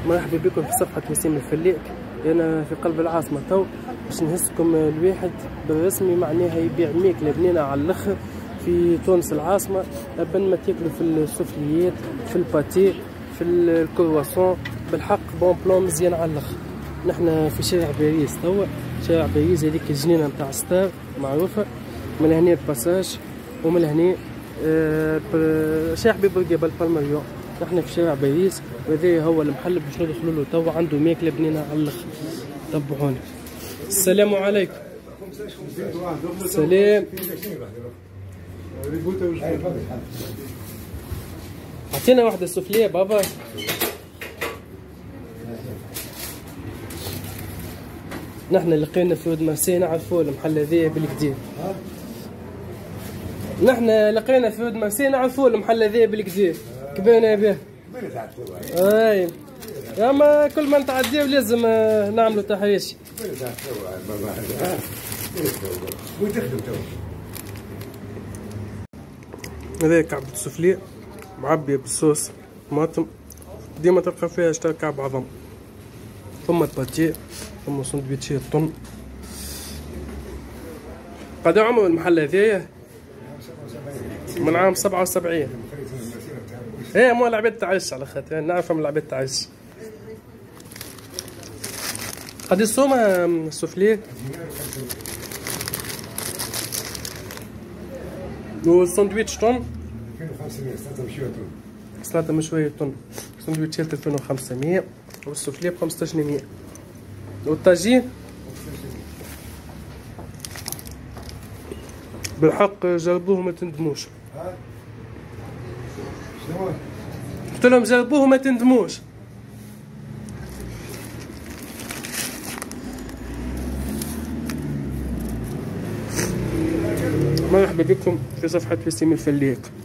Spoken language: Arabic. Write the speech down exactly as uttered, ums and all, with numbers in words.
مرحبا بكم في صفحة وسيم الفليك. أنا في قلب العاصمة تو باش نهزكم الواحد بالرسمي، معناها يبيع ماكلة بنينة على الآخر في تونس العاصمة. أبن ما تاكلوا في السفليات، في الباتي، في الكرواسون، بالحق بون بلون مزيان على الآخر. نحنا في شارع باريس توا، شارع باريس هذيك الجنينة نتاع ستار معروفة. من هنا الباساج ومن هنا آه شارع بورقيبة البالمريون. نحن في شارع باريس وهذا هو المحل باش ندخلوا له توا، عنده ماكله بنينه على الاخر. تبعونا. السلام عليكم. سلام. اعطينا واحده سفليه بابا. نحن لقينا في ود مرسي، نعرفوا المحل هذا بالكدا. نحن لقينا في ود مرسي، نعرفوا المحل هذا بالكدا. كبينا به. اي اما كل ما نتعديو لازم نعملوا تحريش. هذا كعبة سفلي معبية بالصوص طماطم، ديما تلقى فيها شتا كعب عظم. ثم الباتيه، ثم سندويتشي الطن. قد عمر المحل هذايا؟ من عام سبعة وسبعين. ايه مو العباد تعيش على خاطر نعرفها من العباد تعيش. قد الصومة السفلي والساندويتش طن ألفين وخمسمية. سلطة مشوية طن. سلطة مشوية طن. ساندويتشات ألفين وخمسمية والسفلي بخمسطاش مية. والطاجين بالحق جربوه ما تندموش. قلت لهم جربوه ما تندموش. مرحبا بكم في صفحة وسيم الفليك.